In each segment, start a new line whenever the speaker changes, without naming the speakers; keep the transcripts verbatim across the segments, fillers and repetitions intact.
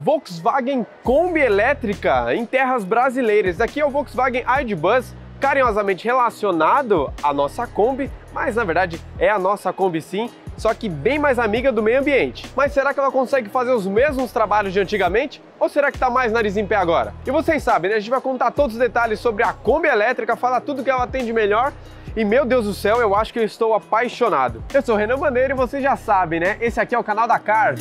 Volkswagen Kombi elétrica em terras brasileiras. Esse aqui é o Volkswagen I.D. Buzz, carinhosamente relacionado à nossa Kombi, mas na verdade é a nossa Kombi sim, só que bem mais amiga do meio ambiente. Mas será que ela consegue fazer os mesmos trabalhos de antigamente? Ou será que tá mais nariz em pé agora? E vocês sabem, né? A gente vai contar todos os detalhes sobre a Kombi elétrica, falar tudo que ela tem de melhor. E meu Deus do céu, eu acho que eu estou apaixonado. Eu sou o Renan Bandeira e vocês já sabem, né? Esse aqui é o canal da Cars.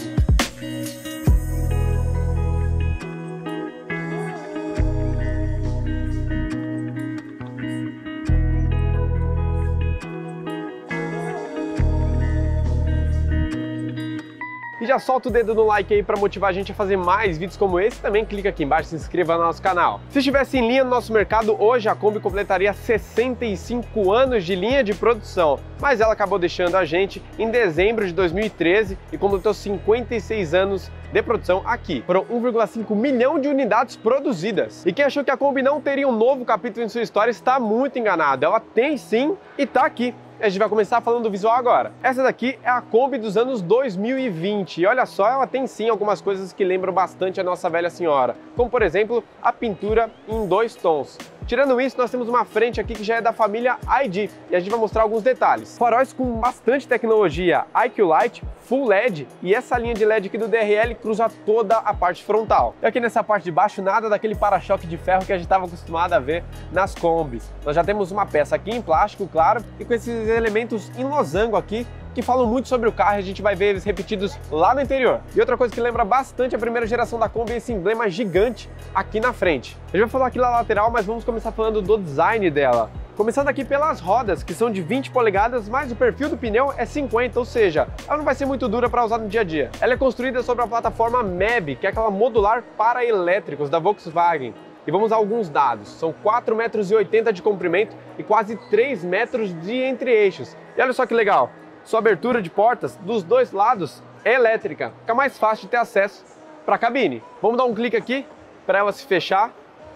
E já solta o dedo no like aí para motivar a gente a fazer mais vídeos como esse. Também clica aqui embaixo e se inscreva no nosso canal. Se estivesse em linha no nosso mercado, hoje a Kombi completaria sessenta e cinco anos de linha de produção. Mas ela acabou deixando a gente em dezembro de dois mil e treze e completou cinquenta e seis anos de produção aqui. Foram um vírgula cinco milhão de unidades produzidas. E quem achou que a Kombi não teria um novo capítulo em sua história está muito enganado. Ela tem sim e tá aqui. A gente vai começar falando do visual agora. Essa daqui é a Kombi dos anos dois mil e vinte. E olha só, ela tem sim algumas coisas que lembram bastante a nossa velha senhora. Como por exemplo, a pintura em dois tons. Tirando isso, nós temos uma frente aqui que já é da família I D. E a gente vai mostrar alguns detalhes. Faróis com bastante tecnologia, I Q Light, Full L E D. E essa linha de L E D aqui do D R L cruza toda a parte frontal. E aqui nessa parte de baixo, nada daquele para-choque de ferro que a gente estava acostumado a ver nas Kombis. Nós já temos uma peça aqui em plástico, claro, e com esses elementos em losango aqui, que falam muito sobre o carro e a gente vai ver eles repetidos lá no interior. E outra coisa que lembra bastante a primeira geração da Kombi é esse emblema gigante aqui na frente. A gente vai falar aqui na lateral, mas vamos começar falando do design dela. Começando aqui pelas rodas, que são de vinte polegadas, mas o perfil do pneu é cinquenta, ou seja, ela não vai ser muito dura para usar no dia a dia. Ela é construída sobre a plataforma M E B, que é aquela modular para elétricos da Volkswagen. E vamos a alguns dados. São quatro metros e oitenta de comprimento e quase três metros de entre-eixos. E olha só que legal, sua abertura de portas dos dois lados é elétrica. Fica mais fácil de ter acesso para a cabine. Vamos dar um clique aqui para ela se fechar.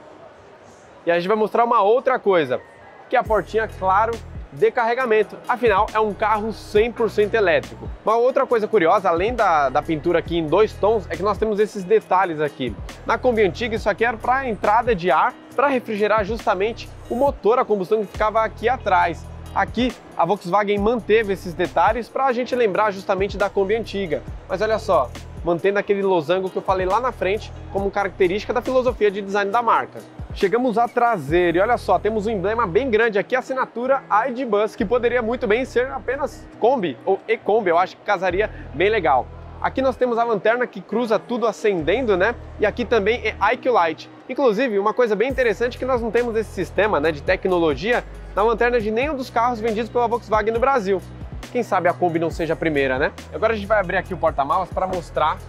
E a gente vai mostrar uma outra coisa, que é a portinha, claro, de carregamento. Afinal, é um carro cem por cento elétrico. Uma outra coisa curiosa, além da, da pintura aqui em dois tons, é que nós temos esses detalhes aqui. Na Kombi antiga, isso aqui era para entrada de ar, para refrigerar justamente o motor a combustão que ficava aqui atrás. Aqui, a Volkswagen manteve esses detalhes para a gente lembrar justamente da Kombi antiga. Mas olha só, mantendo aquele losango que eu falei lá na frente como característica da filosofia de design da marca. Chegamos à traseira e olha só, temos um emblema bem grande aqui, a assinatura I D. Buzz, que poderia muito bem ser apenas Kombi ou E-Kombi, eu acho que casaria bem legal. Aqui nós temos a lanterna que cruza tudo acendendo, né? E aqui também é I Q Light. Inclusive, uma coisa bem interessante é que nós não temos esse sistema, né, de tecnologia na lanterna de nenhum dos carros vendidos pela Volkswagen no Brasil. Quem sabe a Kombi não seja a primeira, né? Agora a gente vai abrir aqui o porta-malas para mostrar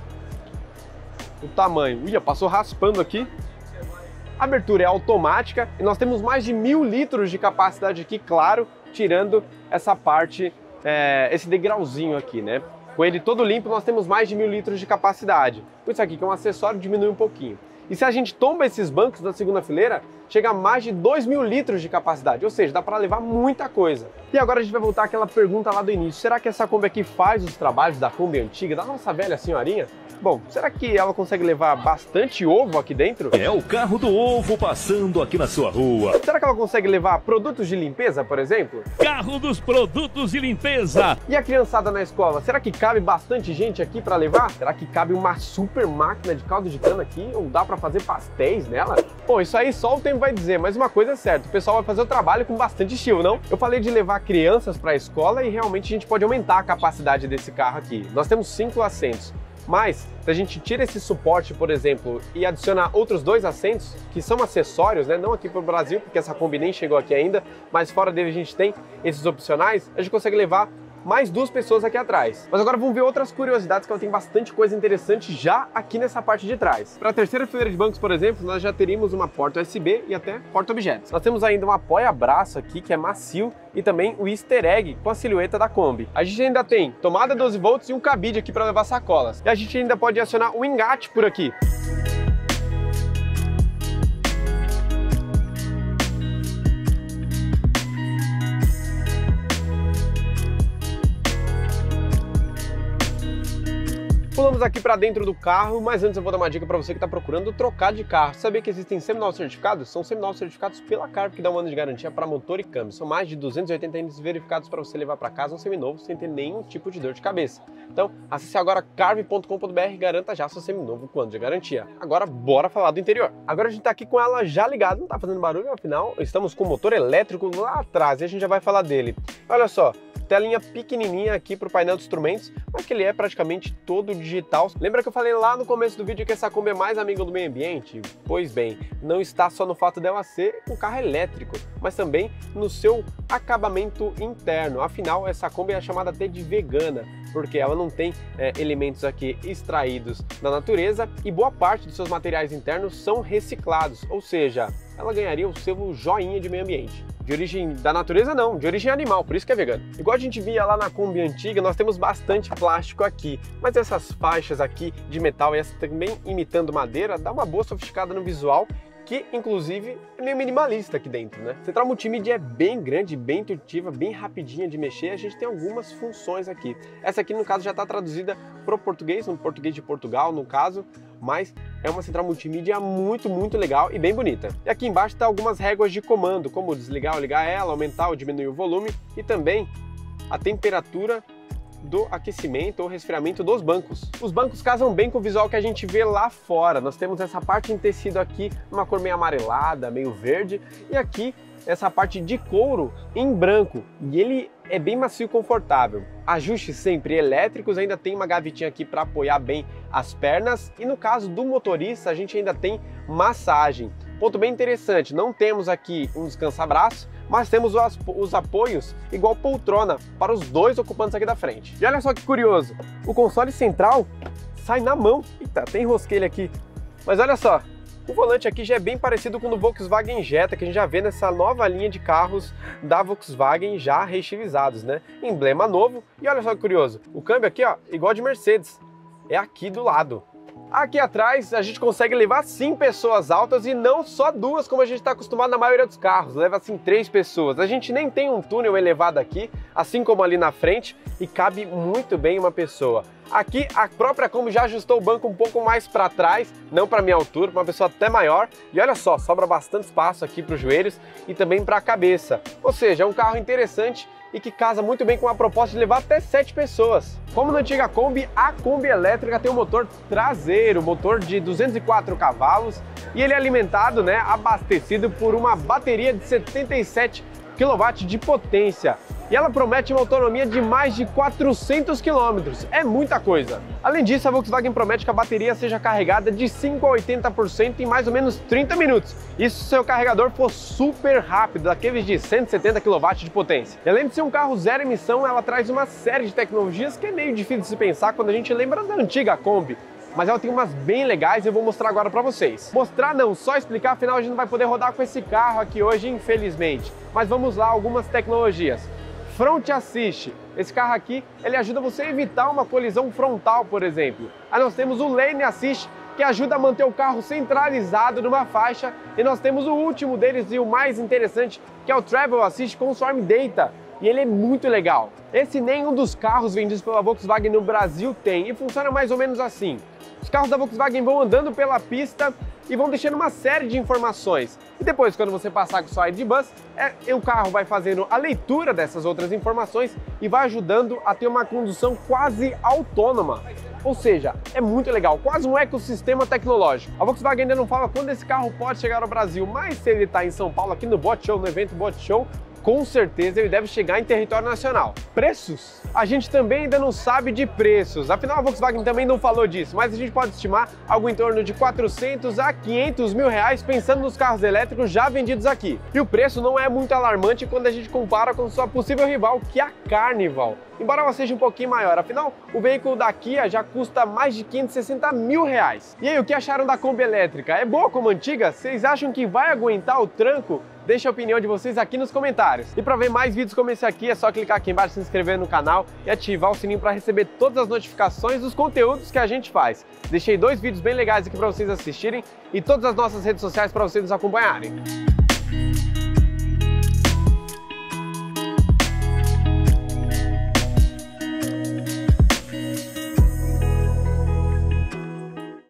o tamanho. Ih, passou raspando aqui. A abertura é automática e nós temos mais de mil litros de capacidade aqui, claro, tirando essa parte, é, esse degrauzinho aqui, né? Com ele todo limpo, nós temos mais de mil litros de capacidade. Por isso aqui, que é um acessório, diminui um pouquinho. E se a gente tomba esses bancos da segunda fileira, chega a mais de dois mil litros de capacidade, ou seja, dá para levar muita coisa. E agora a gente vai voltar àquela pergunta lá do início. Será que essa Kombi aqui faz os trabalhos da Kombi antiga, da nossa velha senhorinha? Bom, será que ela consegue levar bastante ovo aqui dentro?
É o carro do ovo passando aqui na sua rua.
Será que ela consegue levar produtos de limpeza, por exemplo?
Carro dos produtos de limpeza.
E a criançada na escola, será que cabe bastante gente aqui para levar? Será que cabe uma super máquina de caldo de cana aqui? Ou dá para fazer pastéis nela? Bom, isso aí só o tempo vai dizer, mas uma coisa é certa, o pessoal vai fazer o trabalho com bastante estilo, não? Eu falei de levar crianças para a escola e realmente a gente pode aumentar a capacidade desse carro aqui. Nós temos cinco assentos. Mas, se a gente tira esse suporte, por exemplo, e adiciona outros dois assentos, que são acessórios, né? Não aqui para o Brasil, porque essa Kombi nem chegou aqui ainda, mas fora dele a gente tem esses opcionais, a gente consegue levar mais duas pessoas aqui atrás. Mas agora vamos ver outras curiosidades, que ela tem bastante coisa interessante já aqui nessa parte de trás. Para a terceira fileira de bancos, por exemplo, nós já teríamos uma porta U S B e até porta-objetos. Nós temos ainda um apoia-braço aqui, que é macio, e também o easter egg com a silhueta da Kombi. A gente ainda tem tomada doze volts e um cabide aqui para levar sacolas. E a gente ainda pode acionar o engate por aqui. Pulamos aqui para dentro do carro, mas antes eu vou dar uma dica para você que está procurando trocar de carro. Sabia que existem seminovos certificados? São seminovos certificados pela Carve, que dá um ano de garantia para motor e câmbio. São mais de duzentos e oitenta índices verificados para você levar para casa um seminovo sem ter nenhum tipo de dor de cabeça. Então, acesse agora carve ponto com ponto br e garanta já seu seminovo com ano de garantia. Agora, bora falar do interior. Agora a gente está aqui com ela já ligada, não está fazendo barulho, afinal, estamos com o motor elétrico lá atrás e a gente já vai falar dele. Olha só, telinha pequenininha aqui para o painel de instrumentos, mas que ele é praticamente todo digital. Lembra que eu falei lá no começo do vídeo que essa Kombi é mais amiga do meio ambiente? Pois bem, não está só no fato dela ser um carro elétrico, mas também no seu acabamento interno. Afinal, essa Kombi é chamada até de vegana, porque ela não tem é, elementos aqui extraídos da natureza e boa parte dos seus materiais internos são reciclados, ou seja, ela ganharia o selo joinha de meio ambiente. De origem da natureza não, de origem animal, por isso que é vegano. Igual a gente via lá na Kombi antiga, nós temos bastante plástico aqui, mas essas faixas aqui de metal e essa também imitando madeira, dá uma boa sofisticada no visual, que inclusive é meio minimalista aqui dentro, né? A central multimídia é bem grande, bem intuitiva, bem rapidinha de mexer, a gente tem algumas funções aqui. Essa aqui no caso já está traduzida para o português, no português de Portugal no caso, mas é uma central multimídia muito, muito legal e bem bonita. E aqui embaixo está algumas réguas de comando, como desligar ou ligar ela, aumentar ou diminuir o volume e também a temperatura do aquecimento ou resfriamento dos bancos. Os bancos casam bem com o visual que a gente vê lá fora. Nós temos essa parte em tecido aqui, uma cor meio amarelada, meio verde, e aqui essa parte de couro em branco, e ele é bem macio e confortável. Ajustes sempre elétricos, ainda tem uma gavetinha aqui para apoiar bem as pernas, e no caso do motorista a gente ainda tem massagem. Ponto bem interessante, não temos aqui um descansa-braço, mas temos os apoios igual poltrona para os dois ocupantes aqui da frente. E olha só que curioso, o console central sai na mão. Eita, tem rosqueira aqui. Mas olha só, o volante aqui já é bem parecido com o do Volkswagen Jetta, que a gente já vê nessa nova linha de carros da Volkswagen já reestilizados, né? Emblema novo. E olha só que curioso, o câmbio aqui, ó, igual de Mercedes, é aqui do lado. Aqui atrás a gente consegue levar sim pessoas altas e não só duas como a gente está acostumado na maioria dos carros, leva assim três pessoas. A gente nem tem um túnel elevado aqui, assim como ali na frente, e cabe muito bem uma pessoa. Aqui a própria Kombi já ajustou o banco um pouco mais para trás, não para minha altura, para uma pessoa até maior. E olha só, sobra bastante espaço aqui para os joelhos e também para a cabeça. Ou seja, é um carro interessante e que casa muito bem com a proposta de levar até sete pessoas. Como na antiga Kombi, a Kombi elétrica tem um motor traseiro, motor de duzentos e quatro cavalos, e ele é alimentado, né, abastecido por uma bateria de setenta e sete quilowatts de potência. E ela promete uma autonomia de mais de quatrocentos quilômetros, é muita coisa. Além disso, a Volkswagen promete que a bateria seja carregada de cinco a oitenta por cento em mais ou menos trinta minutos. Isso se seu carregador for super rápido, daqueles de cento e setenta quilowatts de potência. E além de ser um carro zero emissão, ela traz uma série de tecnologias que é meio difícil de se pensar quando a gente lembra da antiga Kombi. Mas ela tem umas bem legais e eu vou mostrar agora para vocês. Mostrar não, só explicar, afinal a gente não vai poder rodar com esse carro aqui hoje, infelizmente. Mas vamos lá, algumas tecnologias. Front Assist. Esse carro aqui, ele ajuda você a evitar uma colisão frontal, por exemplo. Aí nós temos o Lane Assist, que ajuda a manter o carro centralizado numa faixa. E nós temos o último deles e o mais interessante, que é o Travel Assist com Swarm Data. E ele é muito legal. Esse nenhum dos carros vendidos pela Volkswagen no Brasil tem, e funciona mais ou menos assim. Os carros da Volkswagen vão andando pela pista e vão deixando uma série de informações. E depois, quando você passar com o seu I D Bus, é, o carro vai fazendo a leitura dessas outras informações e vai ajudando a ter uma condução quase autônoma. Ou seja, é muito legal, quase um ecossistema tecnológico. A Volkswagen ainda não fala quando esse carro pode chegar ao Brasil, mas se ele está em São Paulo, aqui no Bot Show, no evento Bot Show, com certeza ele deve chegar em território nacional. Preços? A gente também ainda não sabe de preços, afinal a Volkswagen também não falou disso, mas a gente pode estimar algo em torno de quatrocentos a quinhentos mil reais pensando nos carros elétricos já vendidos aqui. E o preço não é muito alarmante quando a gente compara com sua possível rival, que é a Carnival. Embora ela seja um pouquinho maior, afinal o veículo da Kia já custa mais de quinhentos e sessenta mil reais. E aí, o que acharam da Kombi elétrica? É boa como antiga? Vocês acham que vai aguentar o tranco? Deixa a opinião de vocês aqui nos comentários. E para ver mais vídeos como esse aqui, é só clicar aqui embaixo, se inscrever no canal e ativar o sininho para receber todas as notificações dos conteúdos que a gente faz. Deixei dois vídeos bem legais aqui para vocês assistirem e todas as nossas redes sociais para vocês nos acompanharem.